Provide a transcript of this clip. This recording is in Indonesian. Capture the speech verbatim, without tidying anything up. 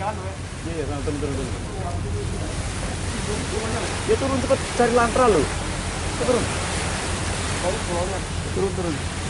Iya, iya, turun, turun, turun. Dia turun cepet cari lantra loh. Turun. Turun, turun.